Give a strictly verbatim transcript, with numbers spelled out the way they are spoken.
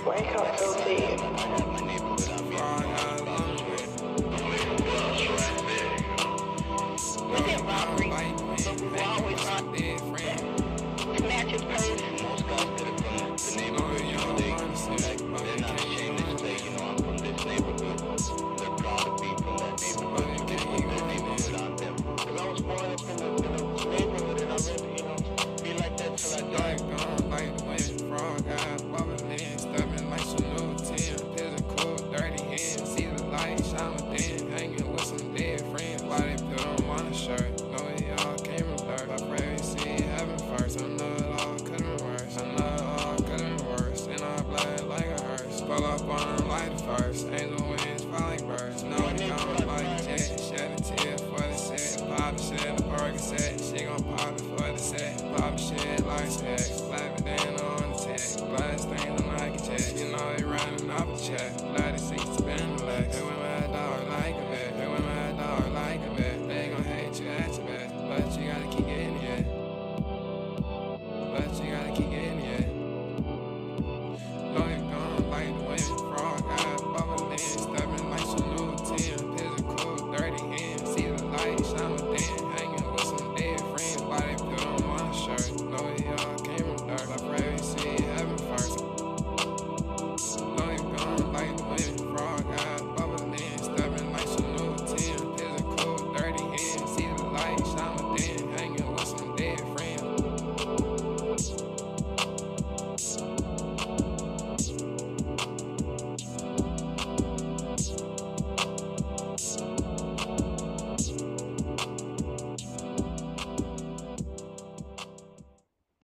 Wake up, filthy. Look at robbery. So we were always on snatch his purse. Most guys could have come the neighborhood, you know, they, they're not ashamed to say, you know, I'm from this neighborhood. They're proud to be from that neighborhood. They keep that neighborhood on them. Because I was born up in the, in the neighborhood and I really, you know, be like that till I die. Gone like the wind, frog eyes, bubbling, stepping like some new tin. Physical, dirty hands, see the light shine within. Hanging with some dead friends, why they put on my shirt? Know it all came from dirt. I pray we see heaven first. I know it all could've been worse. I know it all could've been worse. And I blind like a hearse. Pull up on them like the first. Angel wings fly like birds. Know it gone like a jet. Shed a tear for the set. Pop the shit, the burger set. She gon' pop it for the set. Pop the shit like sex.